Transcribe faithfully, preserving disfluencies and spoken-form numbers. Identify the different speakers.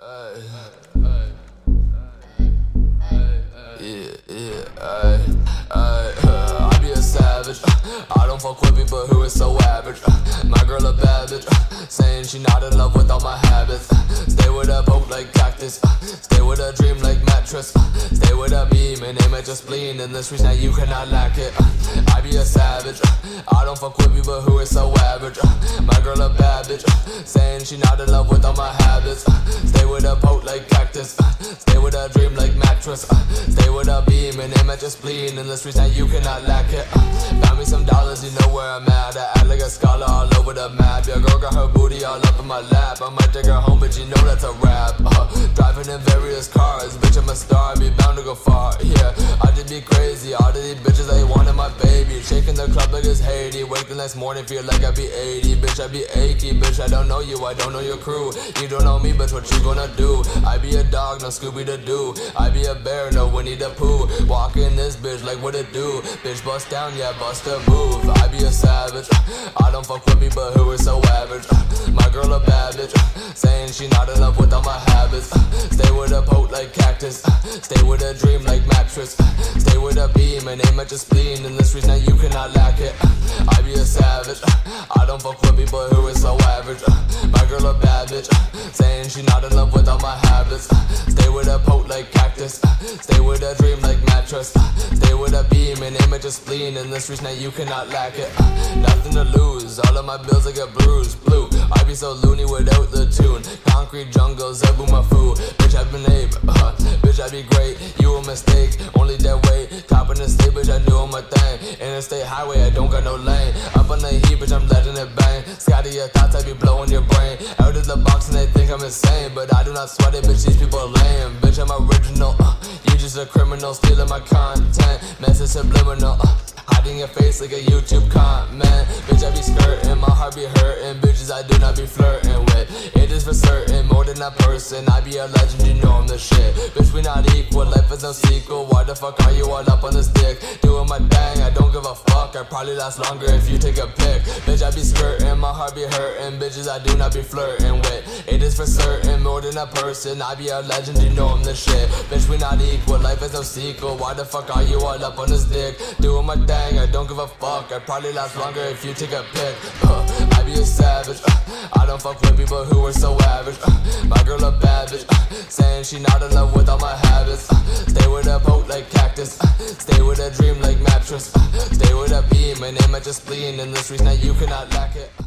Speaker 1: Ay, ay, yeah, yeah, ay, ay, uh, I be a savage. I don't fuck with people who is so average. My girl a bad bitch, saying she not in love with all my habits. Stay with a poke like cactus, stay with a dream like mattress. Stay with a beam and aim at your spleen. In the streets now you cannot lack it. I be a savage, I don't fuck with people who is so average. My girl a bad bitch, saying she not in love with all my habits. Stay with a poke like cactus, stay with a dream like mattress. Stay with a beam and aim at your spleen. In the streets now you cannot lack it. Found me some dollars, you know where I'm at. I act like a scholar all over the map. Your girl got her booty all up in my lap. I might take her home, but you know that's a rap. uh, Driving in various cars, bitch I'm a star, be bound to go far. Yeah, I just be crazy, all of these bitches they wanted my baby. Shaking the club like it's Haiti. Wake the next morning, feel like I be eighty. Bitch I be achy, bitch I don't know you, I don't know your crew. You don't know me, bitch what you gonna do? I be a dog, no Scooby to do. I be a bear, no Winnie the Pooh. Walk in this bitch like what it do? Bitch bust down, yeah bust a move. I be a savage, I don't fuck with people who is so average. My girl a bad bitch, saying she not in love with all my habits. Stay with a poke like cactus, stay with a dream like mattress. Stay with a beam and aim at your spleen. In the streets now you cannot lack it. I be a savage, I don't fuck with people who is so average. My girl a bad bitch, saying she not in love with all my habits. Stay with a poke like cactus, stay with a dream like mattress. Stay with a beam and aim at your spleen. In the streets now you cannot lack it. Nothing to lose, all of my bills I get bruised, blue. I be so loony without the tune. Concrete jungles, Zebu my food. Bitch I been ape, uh, bitch I be great. You a mistake, only that way. Top in the state, bitch I doing my thing. Interstate highway, I don't got no lane. Up on the heat, bitch I'm letting it bang. Scotty your thoughts, I be blowing your brain. Out of the box and they think I'm insane, but I do not sweat it, bitch these people lame. Bitch I'm original, uh, you just a criminal stealing my content. Message subliminal, uh, hiding your face like a YouTube comment. Bitch I be skirting, my heart be hurting. Bitches I do not be flirting with. It is for certain, more than a person. I be a legend, you know I'm the shit. Bitch we not equal, life is no sequel. Why the fuck are you all up on this dick? Doing my thing, I don't give a fuck. I probably last longer if you take a pic. Bitch I be skirting, my heart be hurting. Bitches I do not be flirting with. It is for certain, more than a person. I be a legend, you know I'm the shit. Bitch we not equal, life is no sequel. Why the fuck are you all up on this dick? Doing my thing, I don't give a fuck. I probably last longer if you take a pic. uh, I be a savage, uh, I don't fuck with people who are so average. uh, My girl a bad bitch, uh, saying she not in love with all my habits. uh, Stay with a poke like cactus, uh, stay with a dream like mattress. uh, Stay with a beam and aim at your spleen. In the streets now you cannot lack it.